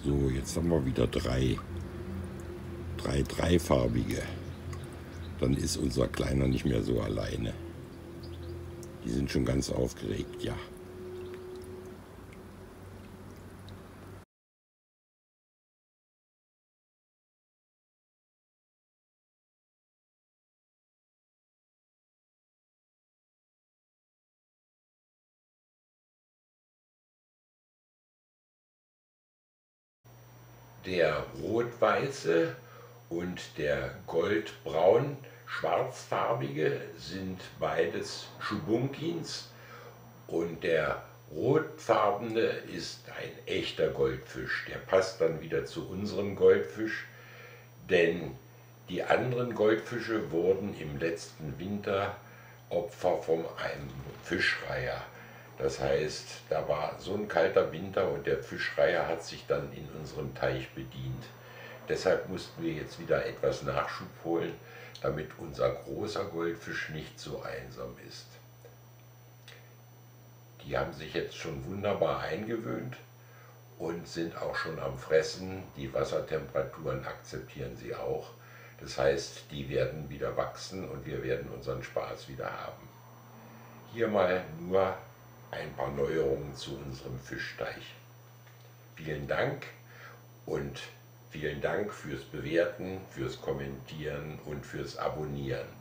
So, jetzt haben wir wieder drei dreifarbige. Dann ist unser Kleiner nicht mehr so alleine. Die sind schon ganz aufgeregt, ja. Der rot-weiße und der goldbraun-schwarzfarbige sind beides Schubunkins und der rotfarbene ist ein echter Goldfisch. Der passt dann wieder zu unserem Goldfisch, denn die anderen Goldfische wurden im letzten Winter Opfer von einem Fischreiher. Das heißt, da war so ein kalter Winter und der Fischreiher hat sich dann in unserem Teich bedient. Deshalb mussten wir jetzt wieder etwas Nachschub holen, damit unser großer Goldfisch nicht so einsam ist. Die haben sich jetzt schon wunderbar eingewöhnt und sind auch schon am Fressen. Die Wassertemperaturen akzeptieren sie auch. Das heißt, die werden wieder wachsen und wir werden unseren Spaß wieder haben. Hier mal nur ein paar Neuerungen zu unserem Fischteich. Vielen Dank und vielen Dank fürs Bewerten, fürs Kommentieren und fürs Abonnieren.